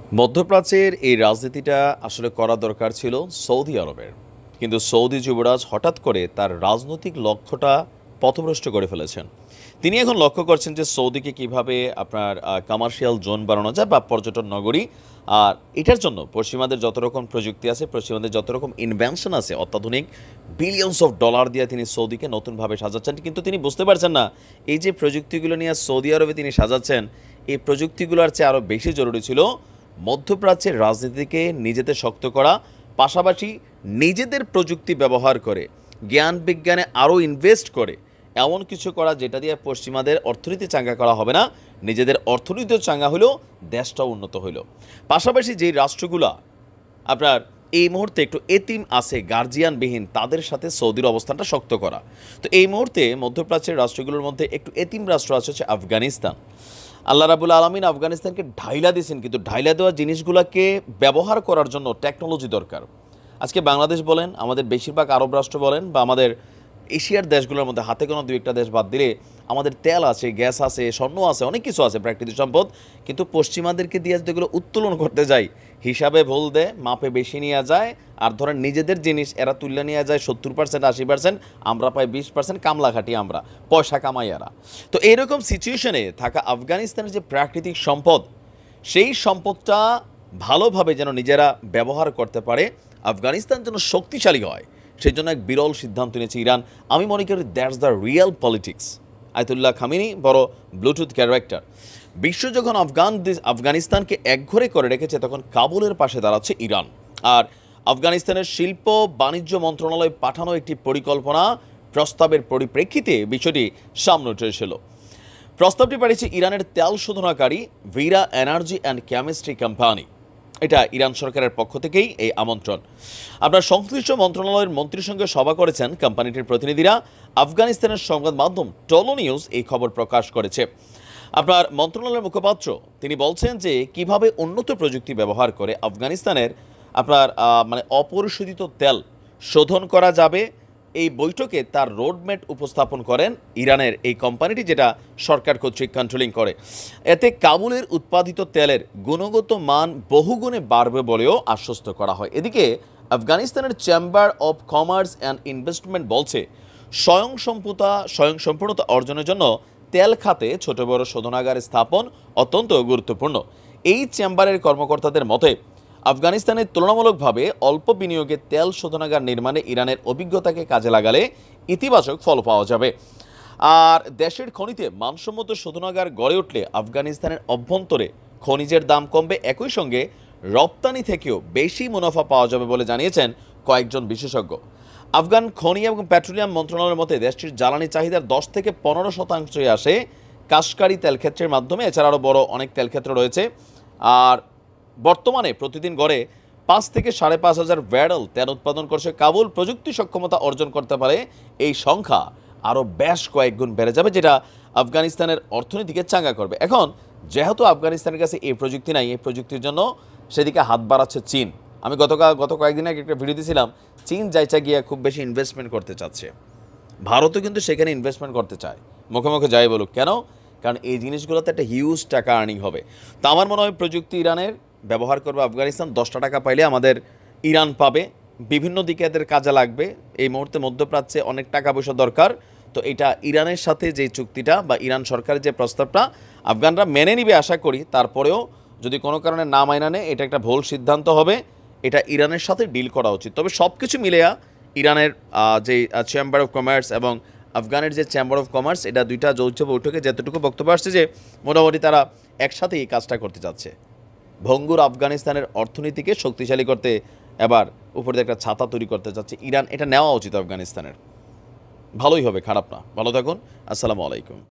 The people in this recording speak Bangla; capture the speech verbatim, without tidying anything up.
মধ্যপ্রাচ্যের এই রাজনীতিটা আসলে করা দরকার ছিল সৌদি আরবের। কিন্তু সৌদি যুবরাজ হঠাৎ করে তার রাজনৈতিক লক্ষ্যটা পথভ্রষ্ট করে ফেলেছেন। তিনি এখন লক্ষ্য করছেন যে সৌদিকে কিভাবে আপনার কমার্শিয়াল জোন বানানো যায় বা পর্যটন নগরী। আর এটার জন্য পশ্চিমাদের যত রকম প্রযুক্তি আছে, পশ্চিমাদের যত রকম ইনভেনশন আছে, অত্যাধুনিক বিলিয়নস অফ ডলার দিয়ে তিনি সৌদিকে নতুনভাবে সাজাচ্ছেন। কিন্তু তিনি বুঝতে পারছেন না এই যে প্রযুক্তিগুলো নিয়ে সৌদি আরবে তিনি সাজাচ্ছেন, এই প্রযুক্তিগুলোর চেয়ে আরও বেশি জরুরি ছিল মধ্যপ্রাচ্যের রাজনীতিকে নিজেদের শক্ত করা, পাশাপাশি নিজেদের প্রযুক্তি ব্যবহার করে জ্ঞান বিজ্ঞানে আরও ইনভেস্ট করে এমন কিছু করা যেটা দিয়ে পশ্চিমাদের অর্থনীতি চাঙ্গা করা হবে না, নিজেদের অর্থনীতিও চাঙ্গা হইল, দেশটাও উন্নত হইল। পাশাপাশি যেই রাষ্ট্রগুলা আপনার এই মুহূর্তে একটু এতিম আছে, গার্জিয়ানবিহীন, তাদের সাথে সৌদির অবস্থানটা শক্ত করা। তো এই মুহূর্তে মধ্যপ্রাচ্যের রাষ্ট্রগুলোর মধ্যে একটু এতিম রাষ্ট্র আছে হচ্ছে আফগানিস্তান। আল্লাহ রাবুল আলমিন আফগানিস্তানকে ঢাইলা দিয়েছেন, কিন্তু ঢাইলা দেওয়া জিনিসগুলোকে ব্যবহার করার জন্য টেকনোলজি দরকার। আজকে বাংলাদেশ বলেন, আমাদের বেশিরভাগ আরব রাষ্ট্র বলেন, বা আমাদের এশিয়ার দেশগুলোর মধ্যে হাতে কোনো দুই একটা দেশ বাদ দিলে আমাদের তেল আছে, গ্যাস আছে, স্বর্ণ আছে, অনেক কিছু আছে, প্রাকৃতিক সম্পদ। কিন্তু পশ্চিমাদেরকে দিয়ে যদি এগুলো উত্তোলন করতে যাই, হিসাবে ভুল দেয়, মাপে বেশি নিয়ে যায়, আর ধরেন নিজেদের জিনিস এরা তুলে নিয়ে যায় সত্তর পার্সেন্ট আশি পার্সেন্ট, আমরা পাই বিশ পার্সেন্ট, কামলা খাটি আমরা, পয়সা কামাই এরা। তো এইরকম সিচুয়েশনে থাকা আফগানিস্তানের যে প্রাকৃতিক সম্পদ, সেই সম্পদটা ভালোভাবে যেন নিজেরা ব্যবহার করতে পারে, আফগানিস্তান যেন শক্তিশালী হয়, সেই জন্য এক বিরল সিদ্ধান্ত নিয়েছে ইরান। আমি মনে করি that's the real politics. Ayatollah Khamenei বড় ব্লুটুথ ক্যারেক্টার। বিশ্ব যখন আফগান আফগানিস্তানকে একঘরে করে রেখেছে, তখন কাবুলের পাশে দাঁড়াচ্ছে ইরান। আর আফগানিস্তানের শিল্প বাণিজ্য মন্ত্রণালয় পাঠানো একটি পরিকল্পনা প্রস্তাবের পরিপ্রেক্ষিতে বিষয়টি সামনে উঠে এসেছিল। প্রস্তাবটি পাঠিয়েছে ইরানের তেল শোধনাকারী Vira energy and chemistry company. এটা ইরান সরকারের পক্ষ থেকেই এই আমন্ত্রণ। আপনার সংশ্লিষ্ট মন্ত্রণালয়ের মন্ত্রীর সঙ্গে সভা করেছেন কোম্পানিটির প্রতিনিধিরা। আফগানিস্তানের সংবাদ মাধ্যম টলো নিউজ এই খবর প্রকাশ করেছে। আপনার মন্ত্রণালয়ের মুখপাত্র তিনি বলছেন যে কিভাবে উন্নত প্রযুক্তি ব্যবহার করে আফগানিস্তানের আপনার মানে অপরিশোধিত তেল শোধন করা যাবে, এই বৈঠকে তার রোডম্যাপ উপস্থাপন করেন ইরানের এই কোম্পানিটি, যেটা সরকার কর্তৃক কন্ট্রোলিং করে। এতে কাবুলের উৎপাদিত তেলের গুণগত মান বহুগুণে বাড়বে বলেও আশ্বস্ত করা হয়। এদিকে আফগানিস্তানের chamber of commerce and investment বলছে স্বয়ংসম্পূর্ণতা স্বয়ংসম্পূর্ণতা অর্জনের জন্য তেল খাতে ছোট বড় শোধনাগার স্থাপন অত্যন্ত গুরুত্বপূর্ণ। এই চেম্বারের কর্মকর্তাদের মতে আফগানিস্তানের তুলনামূলকভাবে অল্প বিনিয়োগে তেল শোধনাগার নির্মাণে ইরানের অভিজ্ঞতাকে কাজে লাগালে ইতিবাচক ফল পাওয়া যাবে। আর দেশের খনিতে মানসম্মত শোধনাগার গড়ে উঠলে আফগানিস্তানের অভ্যন্তরে খনিজের দাম কমবে, একই সঙ্গে রপ্তানি থেকেও বেশি মুনাফা পাওয়া যাবে বলে জানিয়েছেন কয়েকজন বিশেষজ্ঞ। আফগান খনি এবং পেট্রোলিয়াম মন্ত্রণালয়ের মতে দেশটির জ্বালানি চাহিদার দশ থেকে পনেরো শতাংশই আসে কাশকারি তেলক্ষেত্রের মাধ্যমে। এছাড়া আরও বড় অনেক তেলক্ষেত্র রয়েছে। আর বর্তমানে প্রতিদিন গড়ে পাঁচ থেকে সাড়ে পাঁচ হাজার ব্যারেল তেল উৎপাদন করছে কাবুল। প্রযুক্তি সক্ষমতা অর্জন করতে পারে এই সংখ্যা আরও বেশ কয়েক গুণ বেড়ে যাবে, যেটা আফগানিস্তানের অর্থনীতিকে চাঙ্গা করবে। এখন যেহেতু আফগানিস্তানের কাছে এই প্রযুক্তি নাই, এই প্রযুক্তির জন্য সেদিকে হাত বাড়াচ্ছে চীন। আমি গতকাল গত কয়েকদিন আগে একটা ভিডিও দিয়েছিলাম, চীন যাইচা গিয়ে খুব বেশি ইনভেস্টমেন্ট করতে চাচ্ছে, ভারতও কিন্তু সেখানে ইনভেস্টমেন্ট করতে চায়, মুখে মুখে যাই বলুক কেন, কারণ এই জিনিসগুলোতে একটা হিউজ টাকা আর্নিং হবে। তো আমার মনে হয় প্রযুক্তি ইরানের ব্যবহার করবে আফগানিস্তান। দশটা টাকা পাইলে আমাদের ইরান পাবে, বিভিন্ন দিকে এদের কাজে লাগবে। এই মুহূর্তে মধ্যপ্রাচ্যে অনেক টাকা পয়সা দরকার। তো এটা ইরানের সাথে যে চুক্তিটা বা ইরান সরকারের যে প্রস্তাবটা আফগানরা মেনে নিবে আশা করি। তারপরেও যদি কোনো কারণে না মাইনা নেয়, এটা একটা ভুল সিদ্ধান্ত হবে, এটা ইরানের সাথে ডিল করা উচিত। তবে সব কিছু মিলেয়া ইরানের যে চেম্বার অফ কমার্স এবং আফগানের যে চেম্বার অফ কমার্স, এটা দুইটা যৌথ বৈঠকে যতটুকু বক্তব্য আসছে যে মোটামুটি তারা একসাথে এই কাজটা করতে যাচ্ছে। ভঙ্গুর আফগানিস্তানের অর্থনীতিকে শক্তিশালী করতে এবার উপরে একটা ছাতা তৈরি করতে যাচ্ছে ইরান। এটা নেওয়া উচিত আফগানিস্তানের, ভালোই হবে, খারাপ না। ভালো থাকুন, আসসালামু আলাইকুম।